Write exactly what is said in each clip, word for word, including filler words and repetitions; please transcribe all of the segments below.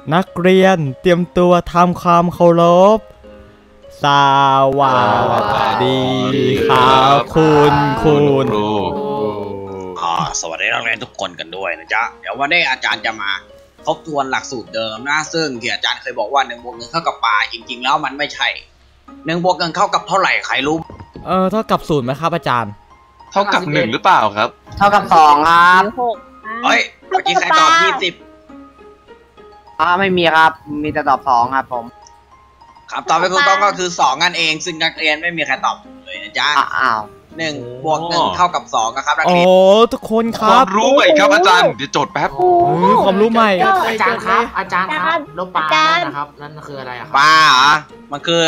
นักเรียนเตรียมตัวทำความเคารพสวัสดีครับคุณคุณอ่าสวัสดีนักเรียนทุกคนกันด้วยนะจ๊ะเดี๋ยววันนี้อาจารย์จะมาทบทวนหลักสูตรเดิมนะซึ่งที่อาจารย์เคยบอกว่าหนึ่งบวกหนึ่งเท่ากับปลาจริงๆแล้วมันไม่ใช่หนึ่งบวกหนึ่งเท่ากับเท่าไหร่ใครรู้เออเท่ากับศูนย์ไหมครับอาจารย์เท่ากับหนึ่งหรือเปล่าครับเท่ากับสองครับเฮ้ยเมื่อกี้ใครตอบยี่สิบอ่าไม่มีครับมีแต่ตอบสองครับผมคำตอบที่ถูกต้องก็คือสองนั่นเองซึ่งนักเรียนไม่มีใครตอบเลยนะจ๊ะอ้าวหนึ่งบวกหนึ่งเท่ากับสองนะครับนักเรียนโอ้ทุกคนครับความรู้ใหม่ครับอาจารย์เดี๋ยวโจทย์แป๊บความรู้ใหม่อาจารย์ครับอาจารย์ครับลบปลานะครับนั่นคืออะไรครับปลาเหรอมันคือ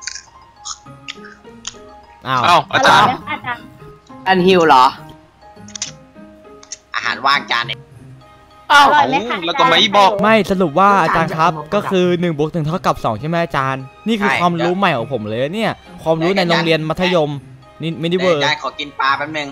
อ้าวอ้าวอาจารย์อันฮิวเหรออาหารว่างจานเองอ้าวแล้วก็ไม่บอกไม่สรุปว่าอาจารย์ครับก็คือหนึ่งบวกหนึ่งเท่ากับสองใช่ไหมอาจารย์นี่คือความรู้ใหม่ของผมเลยเนี่ยความรู้ในโรงเรียนมัธยมนี่มินิเวิร์อาจารย์ขอกินปลาแป๊บนึง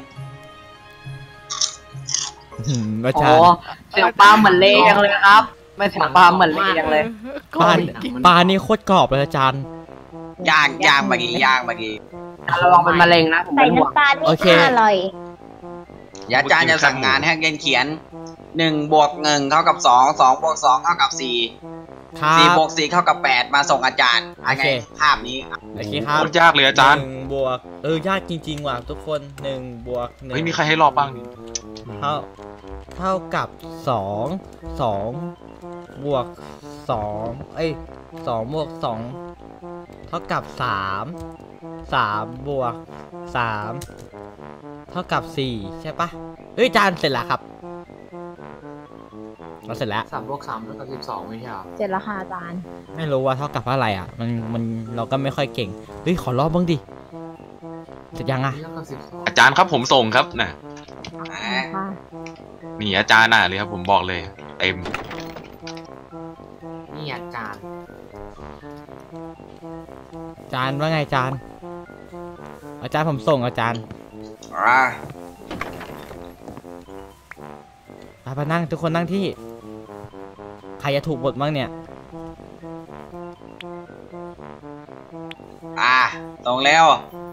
อาจารย์เสียงปลาเหมือนเล่ยังเลยครับไม่เสียงปลาเหมือนเล่ยังเลยปลาปลานี่โคตรกรอบเลยอาจารย์ย่างย่างเมื่อกี้ย่างเมื่อกี้ระวังเป็นมะเร็งนะใส่น้ำตาลนี่อร่อยอย่าอาจารย์จะสั่งงานให้เรียนเขียนหนึ่งบวกหนึ่งเท่ากับสองสองบวกสองเท่ากับสี่สี่บวกสี่เท่ากับแปดมาส่งอาจารย์โอเคภาพนี้โอเคครับยากเลยอาจารย์หนึ่งบวกเออยากจริงๆว่ะทุกคนหนึ่งบวกหนึ่งไม่มีใครให้รอบบ้างเท่าเท่ากับสองสองบวกสองเอ้ยสองบวกสองเท่ากับสามสามบวกสามเท่ากับสี่ใช่ปะเฮ้ยอาจารย์เสร็จแล้วครับเราเสร็จแล้วสามบวกสามเท่ากับสิบสองไม่ใช่หรอเสร็จแล้วค่ะอาจารย์ไม่รู้ว่าเท่ากับอะไรอ่ะมันมันเราก็ไม่ค่อยเก่งเฮ้ยขอรอบบ้างดิเสร็จยังอ่ะอาจารย์ครับผมส่งครับน่ะนี่อาจารย์น่ะเลยครับผมบอกเลยเต็มนี่อาจารย์อาจารย์ว่าไงอาจารย์อาจารย์ผมส่งอาจารย์ไปไปนั่งทุกคนนั่งที่ใครจะถูกบทบ้างเนี่ยอ่าตรงแล้ว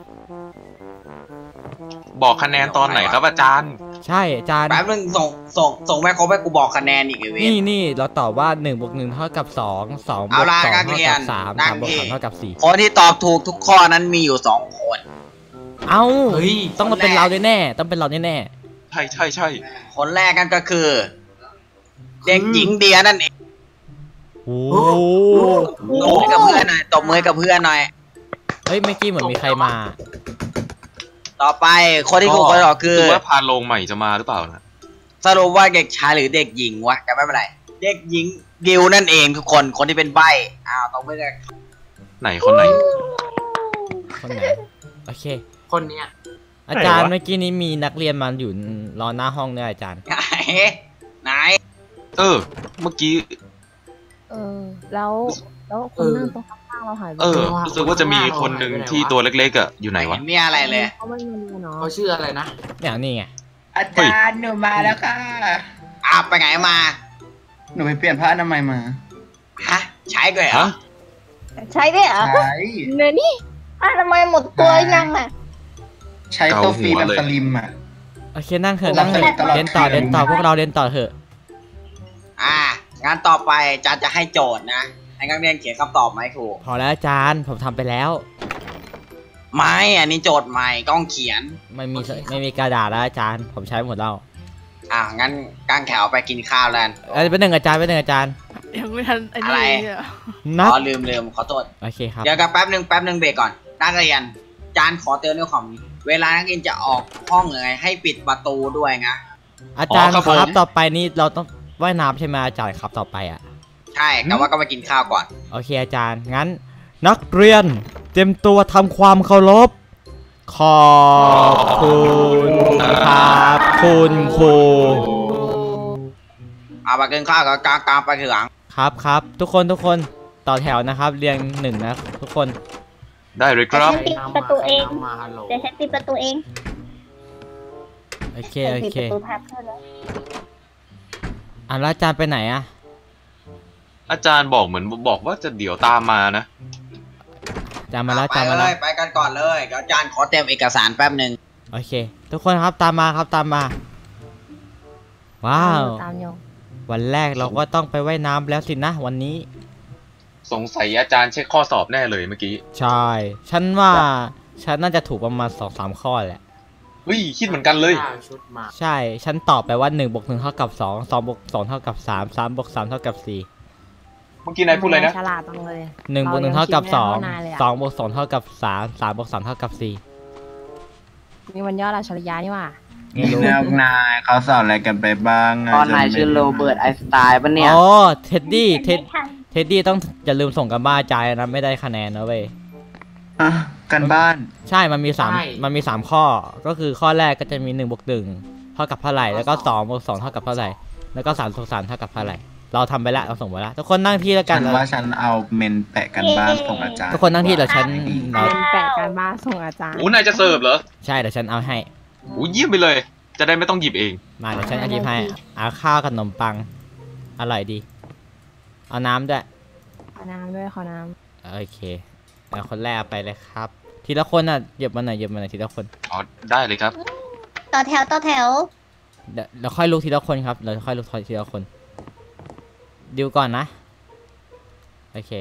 บอกคะแนนตอนไหนครับอาจารย์ใช่อาจารย์แป๊บนึงส่งส่งส่งแม่เขาไปกูบอกคะแนนอีกเว้ยนี่นี่เราตอบว่าหนึ่งบวกหนึ่งเท่ากับสองสองบวกสองเท่ากับสามสามบวกสามเท่ากับสี่คนที่ตอบถูกทุกข้อนั้นมีอยู่สองคนเอ้าต้องมาเป็นเราแน่ๆต้องเป็นเราแน่ๆใช่ใช่ใช่คนแรกกันก็คือเด็กหญิงเดียนั่นเองโอ้ตบมือกับเพื่อนหน่อยตบมือกับเพื่อนหน่อยเฮ้ยเมื่อกี้เหมือนมีใครมาต่อไปคนที่ถูกคนต่อคือว่าพาลงใหม่จะมาหรือเปล่านะสรุปว่าเด็กชายหรือเด็กหญิงวะแต่ไม่เป็นไรเด็กหญิงดิวนั่นเองทุกคนคนที่เป็นใบ้อ้าวต้องไม่ได้ไหนคนไหนคนไหนโอเคคนเนี้ยอาจารย์เมื่อกี้นี้มีนักเรียนมาอยู่รอหน้าห้องเนี่ยอาจารย์ไหนไหนเออเมื่อกี้เออแล้วแล้วคนนั่งตรงข้างๆเราหายไปเออรู้สึกว่าจะมีคนหนึ่งที่ตัวเล็กๆอ่ะอยู่ไหนวะมีอะไรเลยเขาไม่มีเนาะเขาชื่ออะไรนะอย่างนี้ไงอาจารย์หนูมาแล้วค่ะอ้าวไปไหนมาหนูไปเปลี่ยนผ้าอนามัยมาฮะใช้ด้วยเหรอใช้ด้วยเหรอใช่เนี่ยนี่อ่ะทำไมหมดตัวยังอ่ะใช้ตัวฟรีแบบสลิมอ่ะโอเคนั่งเถอะนั่งเถอะเดินต่อเดินต่อพวกเราเดินต่อเถอะอ่างานต่อไปอาจารย์จะให้โจทย์นะให้นักเรียนเขียนคำตอบมาให้ถูกพอแล้วอาจารย์ผมทำไปแล้วไม่อันนี้โจทย์ใหม่ต้องเขียนไม่มีไม่มีกระดาษแล้วอาจารย์ผมใช้หมดแล้วอ่างั้นกางแถวไปกินข้าวแล้วเอ้ยเป็นหนึ่งอาจารย์เป็นหนึ่งอาจารย์ยังไม่ทันอะไรนัอ๋อลืมลืมขอโทษโอเคครับเดี๋ยวกันแป๊บนึงแป๊บนึงเบรกก่อนนักเรียนอาจารย์ขอเตือนด้วยความเวลานักเรียนจะออกห้องเลยให้ปิดประตูด้วยนะอาจารย์ครับต่อไปนี้เราต้องว่ายน้ำใช่ไหมอาจารย์ครับต่อไปอ่ะใช่แต่ว่าก็มากินข้าวก่อนโอเคอาจารย์งั้นนักเรียนเตรียมตัวทำความเคารพขอบคุณครับคุณครูเอาไปกินข้าวกับกลางกลางไปทีหลังครับครับทุกคนทุกคนต่อแถวนะครับเรียงหนึ่งนะทุกคนได้เลยครับปิดประตูเองเดี๋ยวฉันปิดประตูเองโอเคโอเคอ่ะแล้วอาจารย์ไปไหนอะอาจารย์บอกเหมือนบอกว่าจะเดี๋ยวตามมานะจำมาแล้วไปจำมาเลแล้วยไปกันก่อนเลยเดี๋ยวอาจารย์ขอเตรียมเอกสารแป๊บหนึ่งโอเค ทุกคนครับตามมาครับตามมา ว้าวตามอยู่วันแรกเราก็ต้องไปว่ายน้ำแล้วสินะวันนี้สงสัยอาจารย์เช็คข้อสอบแน่เลยเมื่อกี้ใช่ ฉันว่าฉันน่าจะถูกประมาณสองสามข้อแหละวิคิดเหมือนกันเลยห้าชุดมาใช่ ฉันตอบไปว่าหนึ่งบวกหนึ่งเท่ากับสองสองบวกสองเท่ากับสามสามบวกสามเท่ากับสี่เมื่อกี้นายพูดอะไรนะฉลาดจังเลยหนึ่งบวกหนึ่งเท่ากับสองเรายังคิดไม่เท่านายเลยอะสองบวกสองเท่ากับสามสามบวกสามเท่ากับสี่มีวันย่อราชริยานี่หว่าไม่รู้แล้วนายเขาสอนอะไรกันไปบ้างะตอนนายจำไม่ชื่อโรเบิร์ตไอน์สไตน์ปะเนี่ยอ๋อ เท็ดดี้ เท็ด เท็ดดี้ต้องอย่าลืมส่งกันบ้านอาจารย์นะไม่ได้คะแนนนะเว้ยอ่ะกันบ้านใช่ มันมีสามมันมีสามข้อ ก็คือข้อแรกก็จะมีหนึ่งบวกหนึ่งเท่ากับเท่าไหร่ แล้วก็สองบวกสองเท่ากับเท่าไหร่ แล้วก็สามบวกสามเท่ากับเท่าไหร่ เราทำไปแล้ว เราส่งไปแล้ว ทุกคนนั่งที่แล้วกัฉันนว่าฉันเอาเมนแปะกันบ้านส่งอาจารย์ทุกคนนั่งที่เดี๋ยวฉันเราเป็นแปะการบ้านส่งอาจารย์โอ้นายจะเสิร์ฟเหรอใช่ เดี๋ยวฉันเอาให้โอ้เยี่ยมไปเลย จะได้ไม่ต้องหยิบเองมาเดี๋ยวฉันเอาหยิบให้เอาข้าวกับขนมปัง อร่อยดี เอาน้ำด้วยขอน้ำด้วยขอน้โอเคแล้วคนแรกไปเลยครับ ทีละคนอ่ะเหยียบมาหน่อยเหยียบมาหน่อยทีละคนอ๋อ ได้เลยครับต่อแถวต่อแถวเดี๋ยวเราค่อยลุกทีละคนครับเราค่อยลุกทีละคนดิวก่อนนะโอเค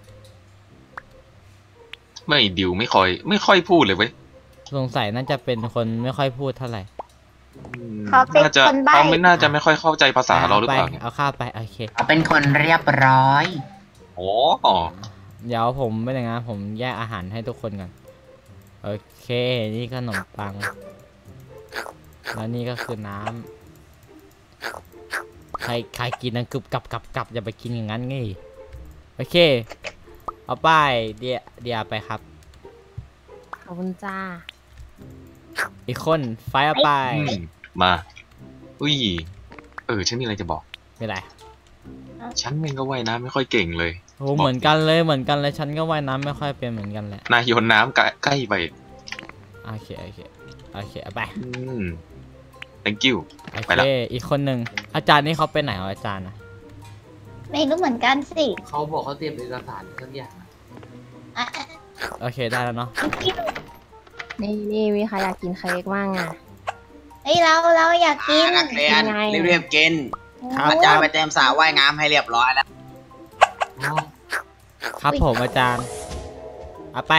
ไม่ดิวไม่ค่อย ไม่ค่อยพูดเลยเว้ยสงสัยน่าจะเป็นคนไม่ค่อยพูดเท่าไหร่อืมเขาเป็นน่าจะคนใบ้เขาไม่น่าจะไม่ค่อยเข้าใจภาษาเราหรือเปล่าไปเอาข้าวไปโอเคเขาเป็นคนเรียบร้อยโอ้เดี๋ยวผมไม่ได้นะผมแยกอาหารให้ทุกคนก่อนโอเคนี่ขนมปังแล้วนี่ก็คือน้ำใครใครกินนั่งกึบกับกับกับอย่าไปกินอย่างนั้นไงโอเคเอาไปเดียเดียไปครับำขอบคุณจ้าอีกคนไฟเอาไปอืมมา อุ้ย เออ ฉันมีอะไรจะบอกไม่ไรฉันเองก็ว่ายน้ำไม่ค่อยเก่งเลยโอ้เหมือนกันเลยเหมือนกันเลยฉันก็ว่ายน้ำไม่ค่อยเป็นเหมือนกันแหละนายโยนน้ำใกล้ไปโอเคโอเคโอเคเอาไปอืม thank you โอไปเคละอีกคนหนึ่งอาจารย์นี่เขาไปไหนของอาจารย์นะไม่รู้เหมือนกันสิเขาบอกเขาเตรียมเอกสารทุกอย่างอะอ่ะโอเคได้แล้วเนาะนี่นี่มีใครอยากกินเค้กบ้างอ่ะเฮ้ยเราเราอยากกินนักเรียนยังไงรีบๆกินอาจารย์ไปเตรียมสระว่ายน้ำให้เรียบร้อยแล้วอ๋อครับผมอาจารย์เอาไป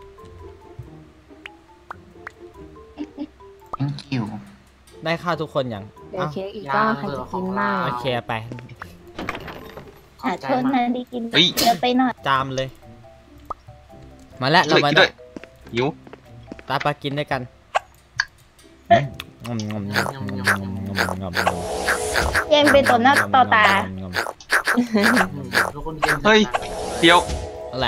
thank you ได้ข้าวทุกคนอย่างเดี๋ยวเค้กอีกก้อนใครจะกินบ้างโอเคเอาไปขอบหาใจชนมากนะได้กินเฮ้ยเยอะไปหน่อยจามเลย มาแล้วเราด้วยมากินด้ด้ววย ยหิวตาปลากินด้วยกันงอมงอมงอมงอมงอมงอมแย่งเป็นต่อหน้าต่อตางอมอืมทุกคนกินเฮ้ย เดี๋ยวอะไร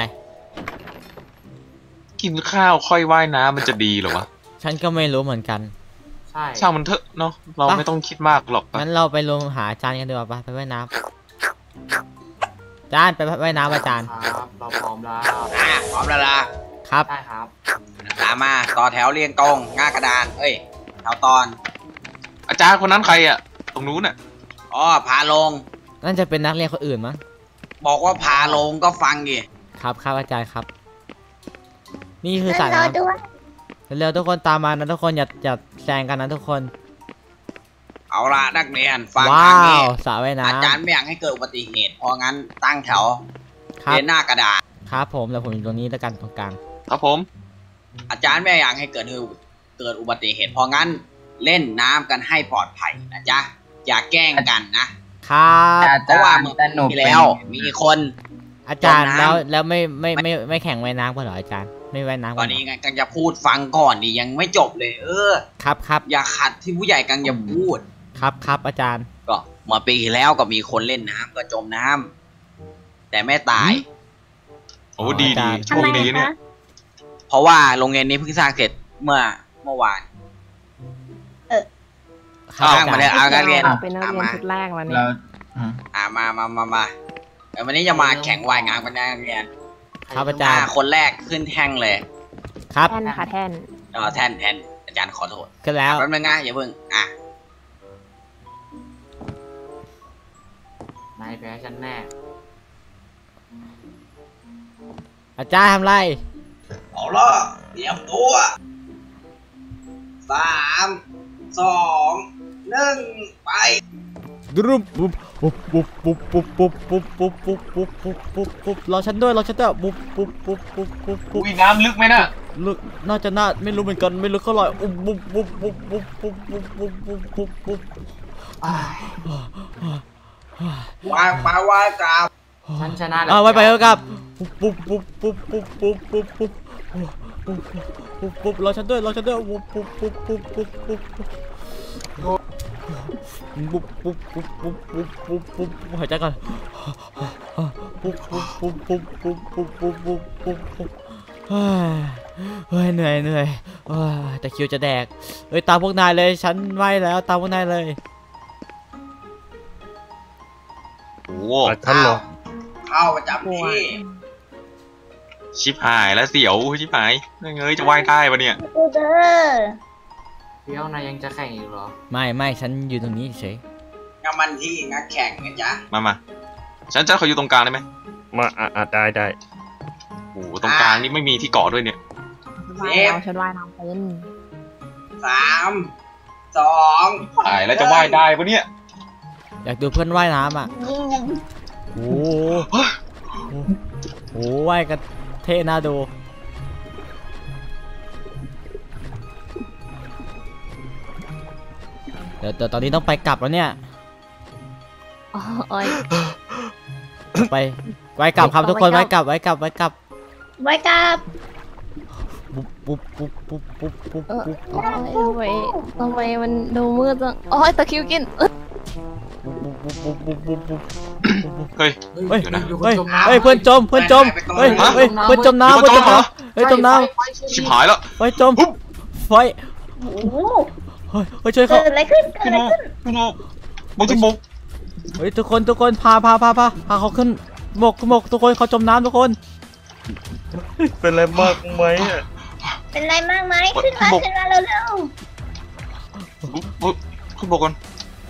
กินข้าวค่อยว่ายน้ำมันจะดีเหรอวะฉันก็ไม่รู้เหมือนกันใช่ช่างมันเถอะเนาะ เราไปไม่ต้องคิดมากหรอกปะงั้นเราไปลงหาอาจารย์กันดีกว่าไปไปว่ายน้ำอาจารย์ไปว่ายน้ำอาจารย์ครับเราพร้อมแล้วอ่ะพร้อมแล้วล่ะครับได้ครับตามมาต่อแถวเรียงตรงหน้ากระดาน เอ้ยแถวตอนอาจารย์คนนั้นใครอ่ะ ตรงนู้นน่ะอ๋อพาลงน่าจะเป็นนักเรียนคนอื่นมั้งบอกว่าพาลงก็ฟังดิครับครับอาจารย์ครับ นี่คือสระรอน้ำด้วยเร็วๆทุกคนตามมานะทุกคนอย่าอย่าแซงกันนะทุกคนเอาละนักเรียนฟังว้าทางนี้วสระว่ายน้อาจารย์ไม่อยากให้เกิดอุบัติเหตุ เพราะงั้นตั้งแถวำครับเรียนหน้ากระดานครับผมแล้วผมอยู่ตรงนี้แล้วกันตรงกลางครับผมอาจารย์ไม่อยากให้เกิดเกิดอุบัติเหตุ เพราะงั้นเล่นน้ำกันให้ปลอดภัยนะจ๊ะ อย่าแกล้งกันนะครับเพราะว่าเมื่อแต่หนูที่เป็นแล้วมีคนอาจารย์จมน้ำแล้วแล้วไม่ไม่ไม่ไม่ไม่แข่งว่ายน้ำกันเหรออาจารย์ไม่ว่ายน้ำตกัอนนเหรนี้อไงกังจะพูดฟังก่อนดิยังไม่จบเลย เออครับครับอย่าขัดที่ผู้ใหญ่กังอย่าพูดครับครับอาจารย์ก็เมื่อปีที่แล้วก็มีคนเล่นน้ำก็จมน้ำแต่ไม่ตายโอ้ดีดีโชทำคไมดีเนี่ยคะเพราะว่าโรงเรียนนี้เพิ่งสร้างเสร็จเมื่อเมื่อวานครับสร้างมาอาเลยจารย์เอานักเรียนเป็นนักอ่ะเรียนมาชุดแรกวันนี้แล้วฮะอ่ามามามามาเดี๋ยววันนี้จะมาแข่งว่ายน้ำกันนะนักเรียนครับอาจารย์อ่าคนแรกขึ้นแท่งเลยครับแท่นค่ะแท่นเออแท่นแท่นอาจารย์ขอโทษก็แล้วแป๊บนึงนะอย่าเพิ่งอ่ะนายแพ้ฉันแน่อาจารย์ทำไรเอาละเตรียมตัวสามสองหนึ่งไปดรุบปุ๊บปุ๊บปุ๊บปุ๊บปุ๊บปุ๊บปุ๊บปุ๊บปุ๊บปุ๊บปุ๊บปุ๊บปุ๊บรอฉันด้วยรอฉันด้วยปุ๊บปุ๊บปุ๊บปุ๊บปุ๊บปุ๊บอุ้ยน้ำลึกไหมน่ะลึกน่าจะน่าไม่รู้เหมือนกันไม่รู้เท่าไหร่ปุ๊บปุ๊บปุ๊บปุ๊บปุ๊บปุ๊บปุ๊บปุ๊บปุ๊บปุ๊บปุ๊บวางปลาว่ายกราบฉันชนะแล้วอ่าไว้ไปแล้วครับปุ๊บปุ๊บปุ๊บปุ๊บปุ๊บปุ๊บปุ๊บปุ๊บปุ๊บปุ๊บปุ๊บรอฉันด้วยรอฉันด้วยปุ๊บปุ๊บปุ๊บปุ๊บปุ๊บปุ๊บปุ๊บปุ๊บปุ๊บปุ๊บปุ๊บปุ๊บปุ๊บปุ๊บหายใจก่อนปุ๊บปุ๊บปุ๊บปุ๊บปุ๊บปุ๊บปุ๊บปุ๊บปุ๊บปุ๊บเฮ้ยเหนื่อยเหนื่อยแต่คิวจะแดกเอ้ยตามพวกนายเลยฉันไหวแล้วตามพวกนายเลยโอ้โหท่านเหรอเข้าประจำที่ชิบหายแล้วเสียวชิบหายเงยจะว่ายได้ปะเนี่ยกูเด้อเดี๋ยวนายยังจะแข่งอีกเหรอไม่ไม่ฉันอยู่ตรงนี้เฉยงานมันที่งานแข่งนะจ๊ะมามาฉันจะขออยู่ตรงกลางได้ไหมมาอ่ะอ่ะได้ได้โอ้โหตรงกลางนี่ไม่มีที่เกาะด้วยเนี่ยว่ายน้ำฉันว่ายน้ำเป็นสามสองหายแล้วจะว่ายได้ปะเนี่ยอยากดูเพื่อนว่ายน้ำอ่ะยิงยังโอ้โหโอ้โหว่ายกันเท่น่าดูเดี๋ยวแต่ตอนนี้ต้องไปกลับแล้วเนี่ยโอ้ยไปไว้กลับครับทุกคนไว้กลับไว้กลับไว้กลับไว้กับปุ๊บปุ๊บปุ๊บปุ๊บปุ๊บปุ๊บเออปุ๊บโอ้ยทำไมทำไมมันดูมืดจังโอ้ยตะคริวกินเอ้ยปุ๊บปุ๊บปุ๊บปุ๊บปุ๊บเฮ้ยเฮ้ยเดี๋ยวนะมีคเฮ้ยจมน้ำเฮ้ยเพื่อนจมเพื่อนจมเฮ้ยเฮ้ยเพื่อนจมน้ำมีเพื่อนคนจจมมเหรอน้ำเฮ้ยจมน้ชิบหายแล้วำไฟจมไฟโอ้โหเฮ้ยเฮ้ยช่วยเกิเขาดอะไรขึ้นเกิดพี่อะไรโมขึ้นพี่โมบกจิบกเฮ้ยทุกคนทุกคนพาพาพาพาพาเขาขึ้นหมกหมกทุกคนเขาจมน้ำทุกคนเป็นอะไรมากไหมอ่ะเป็นไรมากไหมขึ้นมาขึ้นมาเร็วบกขึ้นบกก่อน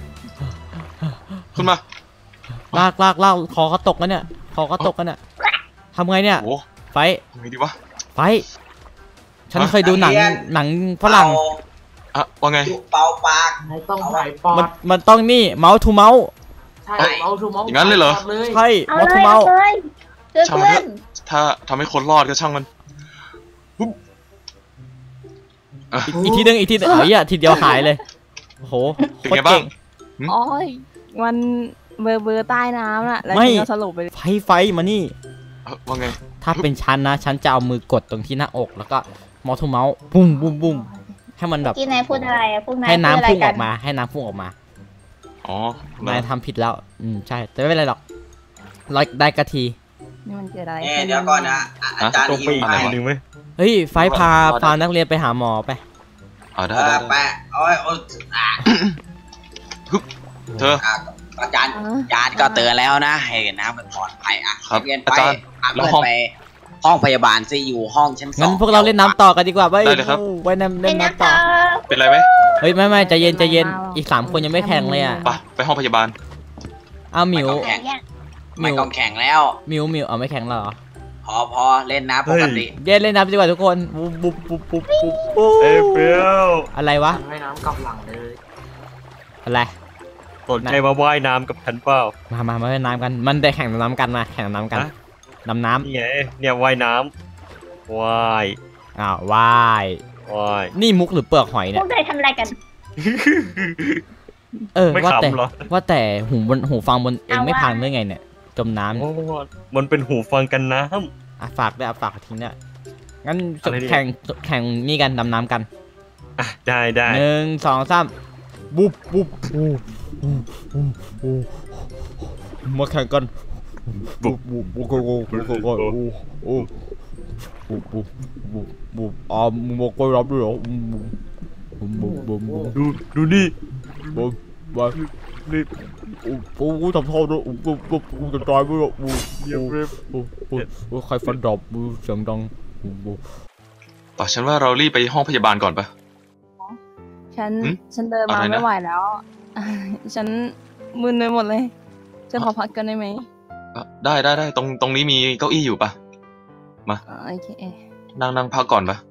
ขึ้นมาลากลากลากคอเขาตกกันเนี่ยคอเขาตกกันเนี่ยทำไงเนี่ยโอ้ไฟไงดีวะไฟฉันเคยดูหนังหนังฝรั่งอ่ะว่าไงจุเป่าปากนายต้องหายปอมันดมันต้องนี่เมาส์ทูเมาส์ใช่เอาทูเมาส์อย่างนั้นเลยเหรอปดเลยใช่ๆเอาเมาส์เลทูยเมาเอาส์เลยเจอช่างมันเพื่เถออะนถ้าทำให้คนรอดก็ช่างมันอ่ะอีกทีหนึงอีกทีหนึงเฮ้ยอะทีเดียวหายเลยโอ้โหเป็นโคตไงรบ้าเก่งงโอ้ยมันเบอร์เบอร์ใต้น้ำน่ะแล้วไม่ฉันก็สรุปไปเลยไฟไฟมานี่เอ้าว่าไงถ้าเป็นฉันนะฉันจะเอามือกดตรงที่หน้าอกแล้วก็เมาส์ทูเมาส์บุ้มบุ้มบุ้มให้มันแบบกินนายพูดอะไรอะพวกนายให้พูดน้ำอะไรพุ่งอกัอน กมาให้น้ำพุ่งออกมาอ๋อนายทำผิดแล้วอืมใช่แต่ไม่เป็นไรหรอกร้อยได้กะทีนี่มันเกิดอะไรเอ๊ะขึ้นเดี๋ยวก่อนนะอ่ะอาจารย์ตรงไปหิวอีกไปทีหนึ่งไหมเฮ้ยไฟพาพานักเรียนไปหาหมอไปอ่าได้เอได้อได้แปะโอ้ยโอ้ยอ่ะเธออ่ะอาจารย์อ่ะอาจารย์ก็เตือนแล้วนะให้น้ำมันปลอดภัยอ่ะครับเรียนอาไปจารย์อ่ะแล้วเพื่อนห้องไปห้องพยาบาลซิอยู่ห้องชั้นสองงั้นพวกเราเล่นน้ำต่อกันดีกว่าไปได้เลยครับไว้น้ำเป็เล่นนนักน้ำต่ต่ออเป็นไรไหมเฮ้ยไม่ไม่ใจเย็นใจเย็นอีกสามคนยังไม่แข่งเลยอ่ะไปไปห้องพยาบาลอ้าวหมิวแข่งหไม่มิวต้องแข่งแล้วหมิวหมิวเอาไม่แข่งแล้วเหรอพอพอเล่นน้ำปกติเย็นเล่นน้ำดีกว่าทุกคนปุ๊บปุ๊บปุ๊บปุ๊บปุ๊บปุ๊บเอ้ยเปรี้ยวอะไรวะฉันว่ายน้ำกลับหลังเลยอะไรสนใจมาว่ายน้ำกับฉันเปล่ามามามาเล่นน้ำกันมันได้แข่งน้ำกันมาแข่งน้ำกันฮะดำน้นี่ไงเนี่ยว่ายน้ำว่ายำอ้าวว่ายว่ายนี่มุกหรือเปลือกหอยพเนี่วย กนายทำอะไรกันเออไม่ว่าแต่ขำเหรอว่าแต่หูบนหูฟังบนเองไม่พังได้ไงเนี่ยจมน้ำโอ้มันเป็นหูฟังกันน้อ่ะฝากด้วยอ่ะฝากทิ้งด้วยงั้นอะไรเนี่ยแข่งแข่งนี่กันดำน้ำกันำอ่ะได้ได้หนึ่งสองสามบุ๊บบุ๊บโอ้โอ้โอ้โอ้มาแข่งกันบุ๊บบุ๊บบุ๊บบุ๊บบุ๊บบุ๊บบุ๊บโอ้บุ๊บบุ๊บบุ๊บบุ๊บอ่ามึงบอกไปรับด้วยเหรอบุ๊บบุ๊บบุ๊บบุ๊บดูดูนี่บุ๊บบุ๊บนี่โอ้โหกูทำท่อด้วยโอ้โหกูกูจะตายไปแล้วโอ้เดี๋ยวเรียบโหโอ้โหใครฟันดรอปมือเสียงดังโอ้โหต่อฉันว่าเรารีบไปห้องพยาบาลก่อนปะฉันหึฉันเดินมาอะไรนะไม่ไหวแล้ว ฉันมึนไปหมดเลยฉันขอพักกันได้ไหมอ่ะได้ได้ได้ตรงตรงนี้มีเก้าอี้อยู่ปะมาโอเคนั่งนั่งพักก่อนปะ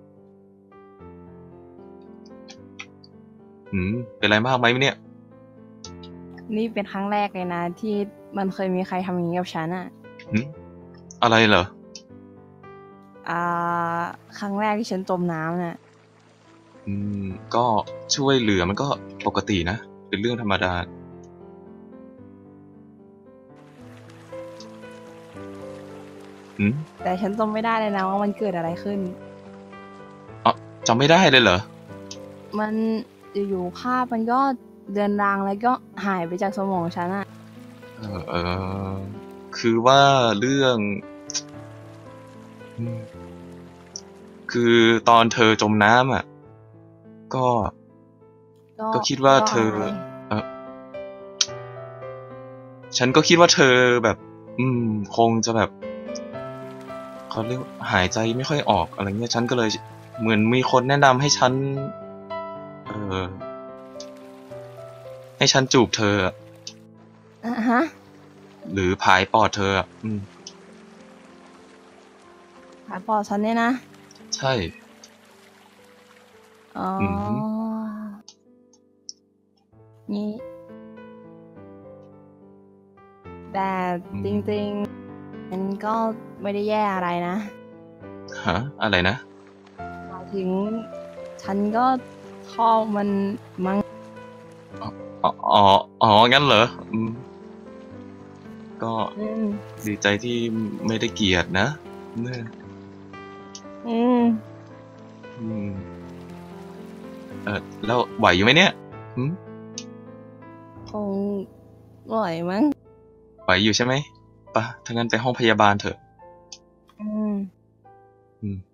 หืมเป็นไรมากไหมเนี่ยนี่เป็นครั้งแรกเลยนะ ที่มันเคยมีใครทำอย่างนี้กับฉันอ่ะหืมอะไรเหรออ่า ครั้งแรกที่ฉันจมน้ำน่ะอืม ก็ช่วยเหลือมันก็ปกตินะ เป็นเรื่องธรรมดา หืมแต่ฉันจำไม่ได้เลยนะว่ามันเกิดอะไรขึ้นอ๋อจำไม่ได้เลยเหรอมันอยู่ๆภาพมันก็เดือนรางแล้วก็หายไปจากสมองฉันอะเออเออ คือว่าเรื่องอืมคือตอนเธอจมน้ำอ่ะ ก็ ก็คิดว่าเธออะไรเออฉันก็คิดว่าเธอแบบ อืม คงจะแบบเขาเรียกว่าหายใจไม่ค่อยออกอะไรเงี้ย ฉันก็เลยเหมือนมีคนแนะนำให้ฉัน เออ ให้ฉันจูบเธออะอ่ะฮะหรือผายปอดเธออะอืมหายปอดฉันเนี่ยนะใช่อ๋อออฮึนี่ แต่จริงๆ มันก็ไม่ได้แย่อะไรนะฮะ อะไรนะหมายถึง ฉันก็ชอบมันมั้งอ๋อ อ๋อ อ๋อ งั้นเหรอ อืม ก็อืมดีใจที่ไม่ได้เกลียดนะเนี่ยอืมอืม เออแล้วไหวอยู่ไหมเนี่ยหืมคงไหวมั้งไหวอยู่ใช่ไหมปะถ้างั้นไปห้องพยาบาลเถอะอืมอืม